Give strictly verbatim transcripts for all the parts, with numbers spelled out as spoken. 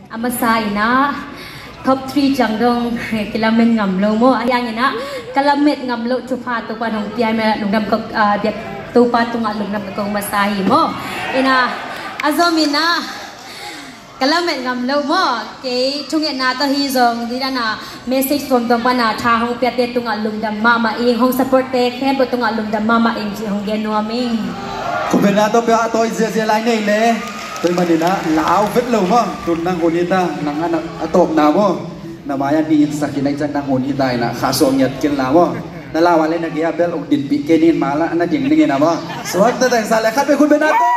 amasai na top three jangdong kilamet ngam lo mo ayang ina kilamet ngam lo chupa tu pan hong piai me lungdam ko biak tu pa tu ngal lungdam ko masai mo ina azomina kilamet ngam lo mo ke chunget na ta hi zong di na message from tong pa na tha hong piat te tu ngal lungdam mama ing hong support te khen bo tu ngal lungdam mama ing ji hong gen no ming คุณเป็นนาตัวเปียตัวเสียเสียไรนี่เลยตัวมันนี่นะลาวเวทเลยมั้งตุนนางโอนิตานังอันตบนามั้งนามายันดีสักกินได้จากนางโอนิตานะขาส่งหยัดกินลาวมั้งนั่นลาวอะไรนักเกียร์เบลอกดินปีเกนินมาละอันนั้นอย่างนี้นะมั้งสวัสดีแต่งสายเลยครับเป็นคุณเป็นนาตัว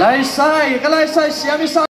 lai sai cái lai sai xiêm mi sai